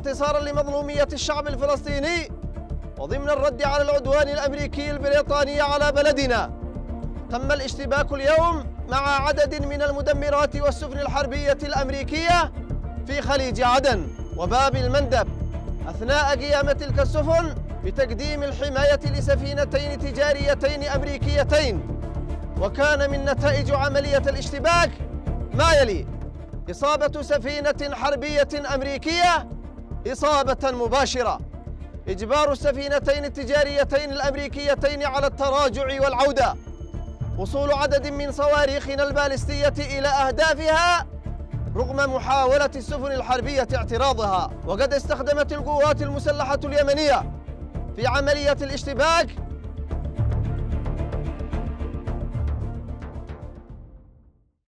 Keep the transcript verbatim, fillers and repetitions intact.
انتصاراً لمظلومية الشعب الفلسطيني وضمن الرد على العدوان الأمريكي البريطاني على بلدنا، تم الاشتباك اليوم مع عدد من المدمرات والسفن الحربية الأمريكية في خليج عدن وباب المندب أثناء قيام تلك السفن بتقديم الحماية لسفينتين تجاريتين أمريكيتين. وكان من نتائج عملية الاشتباك ما يلي: إصابة سفينة حربية أمريكية إصابة مباشرة، إجبار السفينتين التجاريتين الأمريكيتين على التراجع والعودة، وصول عدد من صواريخنا البالستية إلى أهدافها رغم محاولة السفن الحربية اعتراضها. وقد استخدمت القوات المسلحة اليمنية في عملية الاشتباك